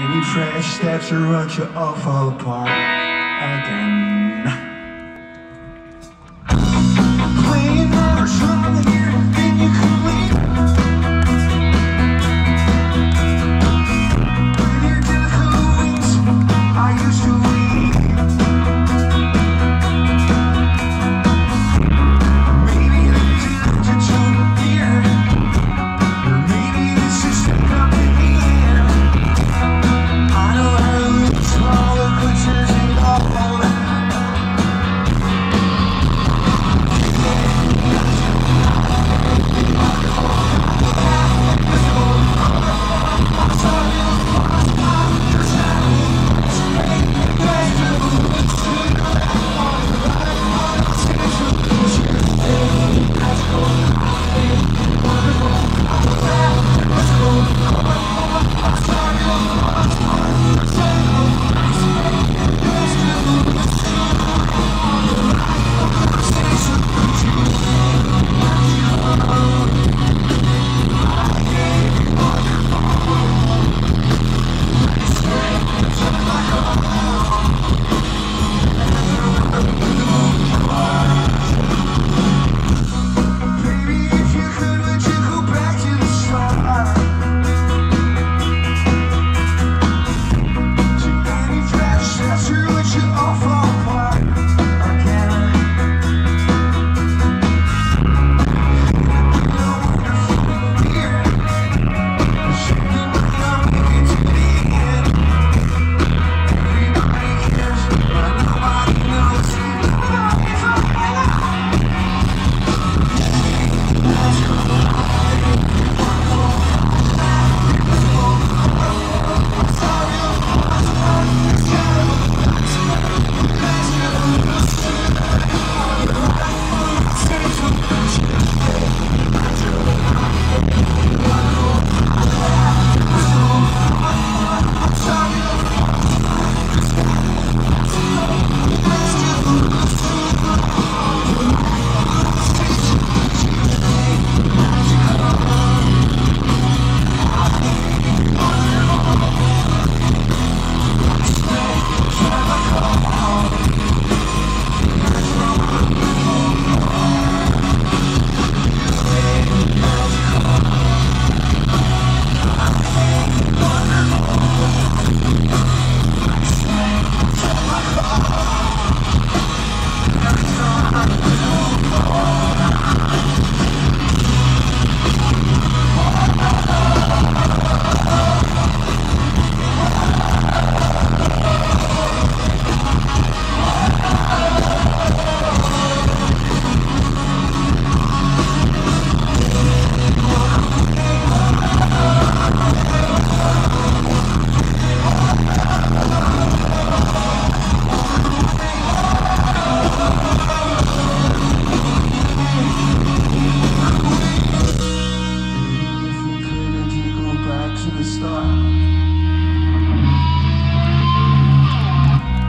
Any fresh steps or watch you all fall apart again. Playing never strong here, then you could leave. With your delicate wings, I used to leave. Maybe there's an undertone here, or maybe this is the company. I know how to lose all the glitters and gold.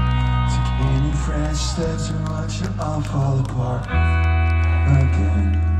Steps and watch it all fall apart again.